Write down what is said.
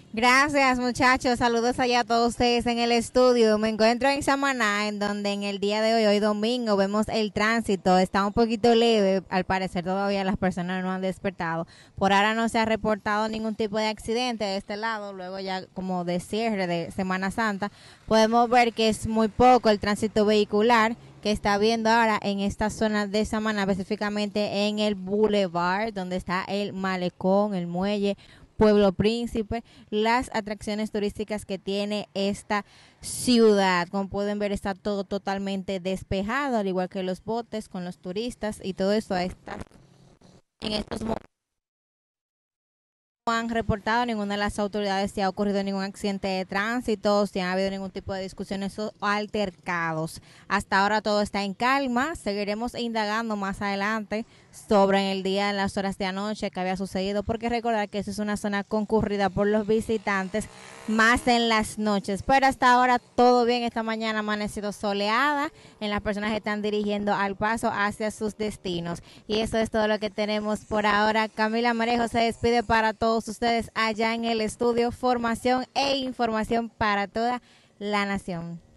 Gracias, muchachos. Saludos allá a todos ustedes en el estudio. Me encuentro en Samaná, en donde en el día de hoy domingo, vemos el tránsito. Está un poquito leve. Al parecer todavía las personas no han despertado. Por ahora no se ha reportado ningún tipo de accidente de este lado. Luego ya como de cierre de Semana Santa, podemos ver que es muy poco el tránsito vehicular que está viendo ahora en esta zona de Samaná, específicamente en el Boulevard, donde está el malecón, el muelle, Pueblo Príncipe, las atracciones turísticas que tiene esta ciudad. Como pueden ver, está todo totalmente despejado, al igual que los botes con los turistas y todo eso está en estos momentos. No han reportado ninguna de las autoridades si ha ocurrido ningún accidente de tránsito, si ha habido ningún tipo de discusiones o altercados. Hasta ahora todo está en calma. Seguiremos indagando más adelante sobre el día, en las horas de anoche que había sucedido, porque recordar que esa es una zona concurrida por los visitantes más en las noches. Pero hasta ahora todo bien. Esta mañana ha amanecido soleada en las personas que están dirigiendo al paso hacia sus destinos. Y eso es todo lo que tenemos por ahora. Camila Marejo se despide para todos ustedes allá en el estudio. Formación e información para toda la nación.